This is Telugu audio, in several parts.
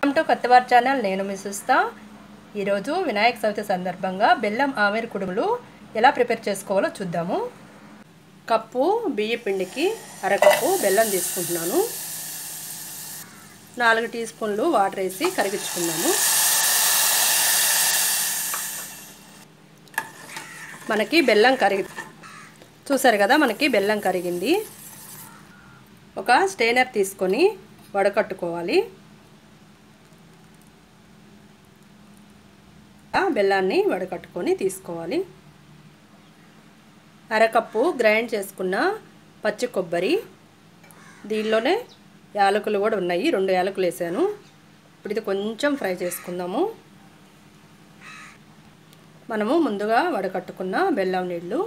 Welcome to కొత్తవార్ channel. నేను మీ సుస్తా. ఈరోజు వినాయక చవితి సందర్భంగా బెల్లం ఆవిరి కుడుములు ఎలా ప్రిపేర్ చేసుకోవాలో చూద్దాము. కప్పు బియ్య పిండికి అరకప్పు బెల్లం తీసుకుంటున్నాను. 4 టీ స్పూన్లు వాటర్ వేసి కరిగించుకున్నాము. మనకి బెల్లం చూసారు కదా, మనకి బెల్లం కరిగింది. ఒక స్టెయినర్ తీసుకొని వడకట్టుకోవాలి. బెల్లాన్ని వడకట్టుకొని తీసుకోవాలి. అరకప్పు గ్రైండ్ చేసుకున్న పచ్చి కొబ్బరి, దీనిలోనే యాలకులు కూడా ఉన్నాయి, 2 యాలకులు వేసాను. ఇప్పుడు ఇది కొంచెం ఫ్రై చేసుకుందాము. మనము ముందుగా వడకట్టుకున్న బెల్లం నీళ్ళు,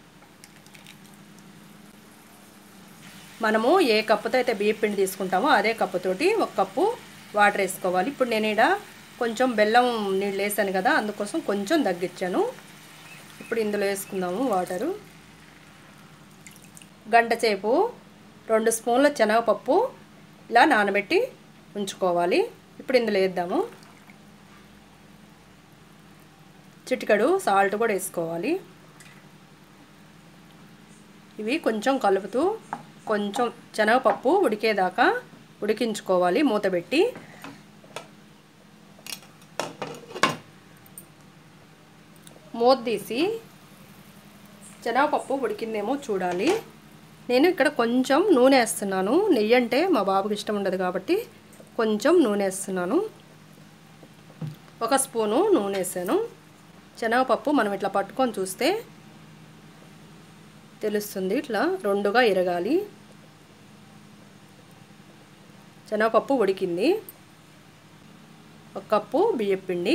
మనము ఏ కప్పుతో అయితే బియ్య పిండి తీసుకుంటామో అదే కప్పుతోటి 1 కప్పు వాటర్ వేసుకోవాలి. ఇప్పుడు నేను ఇక్కడ కొంచెం బెల్లం నీళ్ళు వేసాను కదా, అందుకోసం కొంచెం తగ్గించాను. ఇప్పుడు ఇందులో వేసుకుందాము వాటరు. గంట సేపు 2 స్పూన్ల శనగపప్పు ఇలా నానబెట్టి ఉంచుకోవాలి. ఇప్పుడు ఇందులో వేద్దాము. చిటికెడు సాల్ట్ కూడా వేసుకోవాలి. ఇవి కొంచెం కలుపుతూ కొంచెం శనగపప్పు ఉడికేదాకా ఉడికించుకోవాలి మూత పెట్టి. మూత తీసి శనగపప్పు ఉడికిందేమో చూడాలి. నేను ఇక్కడ కొంచెం నూనె వేస్తున్నాను. నెయ్యి అంటే మా బాబుకి ఇష్టం ఉండదు కాబట్టి కొంచెం నూనె వేస్తున్నాను. 1 స్పూను నూనె వేసాను. శనగపప్పు మనం ఇట్లా పట్టుకొని చూస్తే తెలుస్తుంది, ఇట్లా 2గా ఇరగాలి. శనగపప్పు ఉడికింది. 1 కప్పు బియ్యపిండి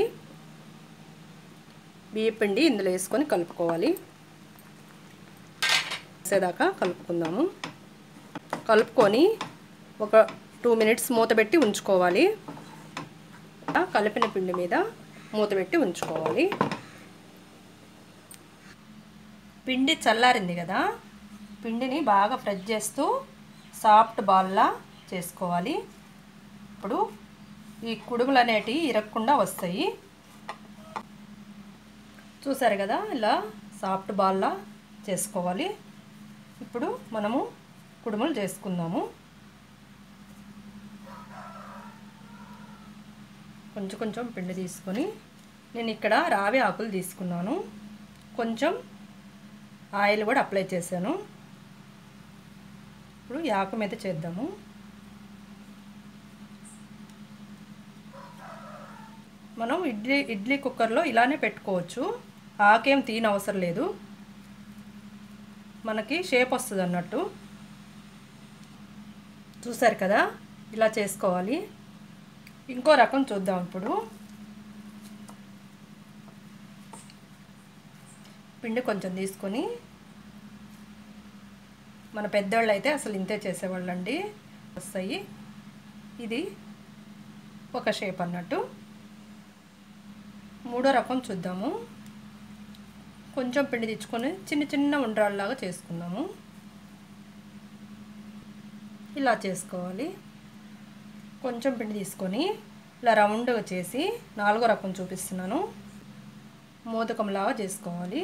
ఇందులో వేసుకొని కలుపుకోవాలి. వేసేదాకా కలుపుకుందాము. కలుపుకొని ఒక 2 మినిట్స్ మూత పెట్టి ఉంచుకోవాలి. కలిపిన పిండి మీద మూత పెట్టి ఉంచుకోవాలి. పిండి చల్లారింది కదా, పిండిని బాగా ఫ్రై చేస్తూ సాఫ్ట్ బాల్లా చేసుకోవాలి. ఇప్పుడు ఈ కుడుములు అనేటివి ఇరగకుండా వస్తాయి. చూసారు కదా, ఇలా సాఫ్ట్ బాల్లా చేసుకోవాలి. ఇప్పుడు మనము కుడుములు చేసుకుందాము. కొంచెం పిండి తీసుకొని, నేను ఇక్కడ రావి ఆకులు తీసుకున్నాను. కొంచెం ఆయిల్ కూడా అప్లై చేశాను. ఇప్పుడు ఈ ఆకు మీద చేద్దాము. మనం ఇడ్లీ కుక్కర్లో ఇలానే పెట్టుకోవచ్చు. ఆకేం తీయనవసరం లేదు, మనకి షేప్ వస్తుంది అన్నట్టు. చూసారు కదా, ఇలా చేసుకోవాలి. ఇంకో రకం చూద్దాం. ఇప్పుడు పిండి కొంచెం తీసుకొని, మన పెద్దవాళ్ళు అయితే అసలు ఇంతే చేసేవాళ్ళండి, వస్తాయి. ఇది ఒక షేప్ అన్నట్టు. మూడో రకం చూద్దాము. కొంచెం పిండి తెచ్చుకొని చిన్న ఉండ్రాళ్ళలాగా చేసుకుందాము. ఇలా చేసుకోవాలి. కొంచెం పిండి తీసుకొని ఇలా రౌండ్గా చేసి, 4వ రకం చూపిస్తున్నాను, మోదకంలాగా చేసుకోవాలి.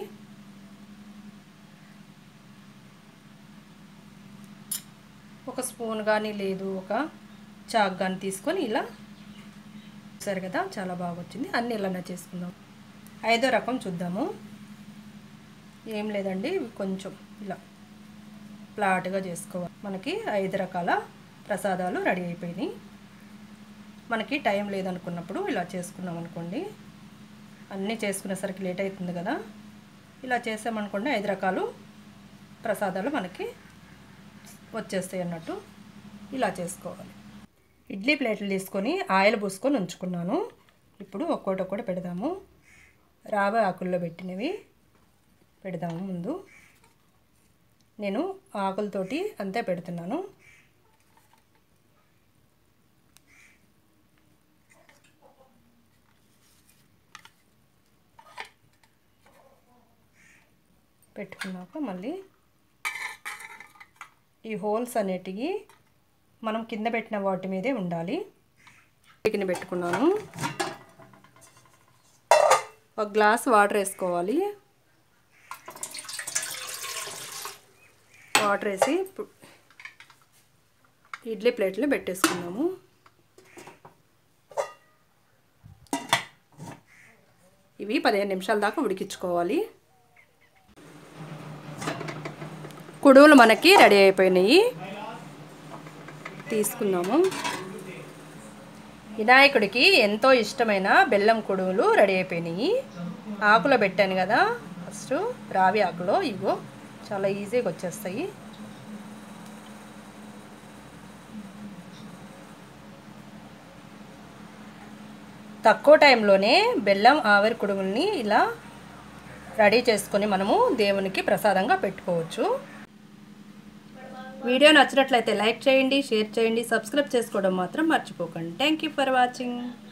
ఒక స్పూన్ కానీ లేదు ఒక చాక్ కానీ తీసుకొని ఇలా, సరే కదా, చాలా బాగా వచ్చింది. అన్నీ ఇలానే చేసుకుందాం. 5వ రకం చూద్దాము. ఏం లేదండి, కొంచెం ఇలా ఫ్లాట్గా చేసుకోవాలి. మనకి 5 రకాల ప్రసాదాలు రెడీ అయిపోయినాయి. మనకి టైం లేదనుకున్నప్పుడు ఇలా చేసుకున్నాం అనుకోండి, అన్నీ చేసుకునేసరికి లేట్ అవుతుంది కదా, ఇలా చేసామనుకోండి 5 రకాలు ప్రసాదాలు మనకి వచ్చేస్తాయి అన్నట్టు. ఇలా చేసుకోవాలి. ఇడ్లీ ప్లేట్లు తీసుకొని ఆయిల్ పూసుకొని ఉంచుకున్నాను. ఇప్పుడు ఒక్కొక్కటి పెడదాము. రావి ఆకుల్లో పెట్టినవి పెడదాము. ముందు నేను ఆకులతోటి అంతే పెడుతున్నాను. పెట్టుకున్నాక మళ్ళీ ఈ హోల్స్ అనేటివి మనం కింద పెట్టిన వాటి మీదే ఉండాలి. చికెన్ పెట్టుకున్నాను. ఒక గ్లాస్ వాటర్ వేసుకోవాలి. వాటర్ వేసి ఇడ్లీ ప్లేట్లో పెట్టేసుకున్నాము. ఇవి 15 నిమిషాల దాకా ఉడికించుకోవాలి. కుడుములు మనకి రెడీ అయిపోయినాయి, తీసుకున్నాము. వినాయకుడికి ఎంతో ఇష్టమైన బెల్లం కుడుములు రెడీ అయిపోయినాయి. ఆకులో పెట్టాను కదా ఫస్ట్, రావి ఆకులో. ఇగో చాలా ఈజీగా వచ్చేస్తాయి. తక్కువ టైంలోనే బెల్లం ఆవిరి కుడుముల్ని ఇలా రెడీ చేసుకొని మనము దేవునికి ప్రసాదంగా పెట్టుకోవచ్చు. వీడియో నచ్చినట్లయితే లైక్ చేయండి, షేర్ చేయండి, సబ్స్క్రైబ్ చేసుకోవడం మాత్రం మర్చిపోకండి. Thank you for watching.